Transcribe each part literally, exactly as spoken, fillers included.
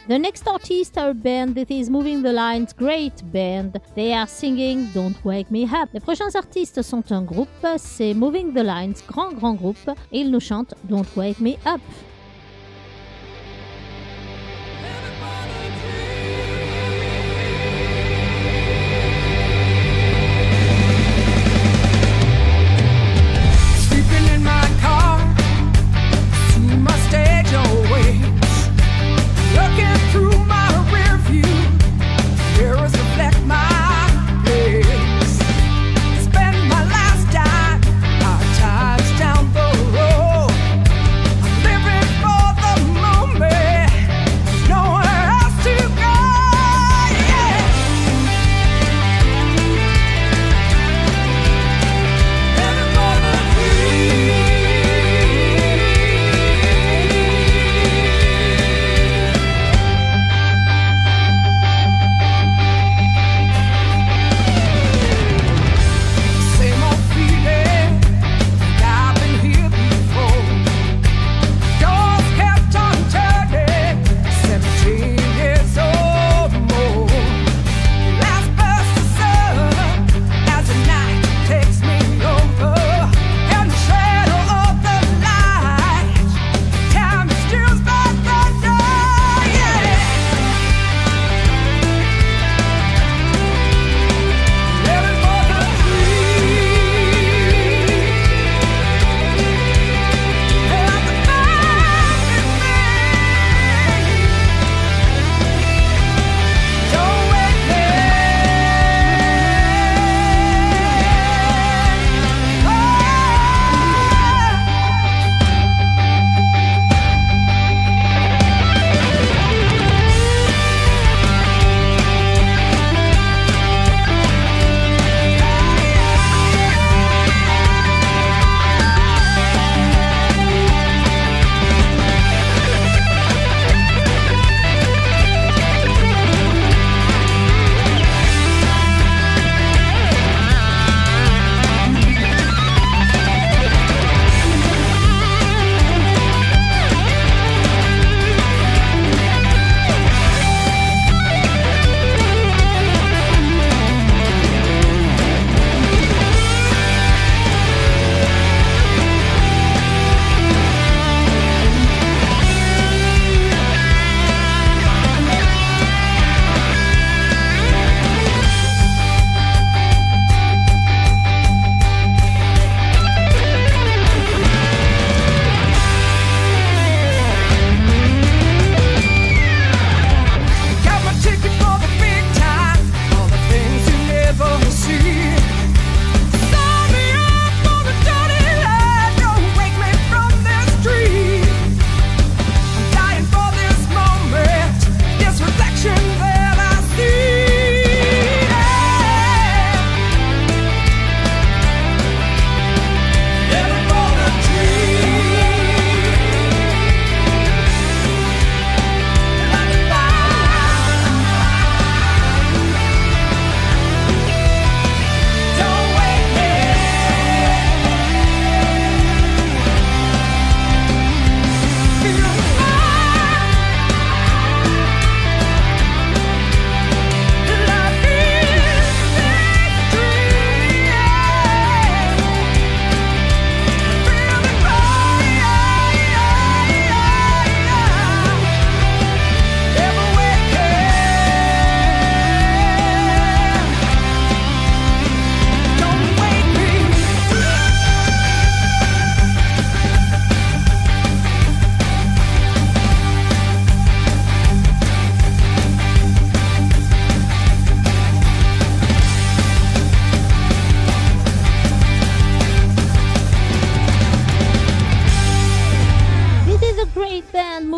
The next artist are a band that is Moving the Lines, great band. They are singing Don't Wake Me Up. Les prochains artistes sont un groupe, c'est Moving the Lines, grand grand groupe, et ils nous chantent Don't Wake Me Up.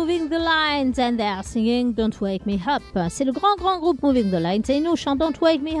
And they are singing Don't Wake Me Up. C'est le grand grand groupe Moving the Lines et nous chantons Don't Wake Me Up.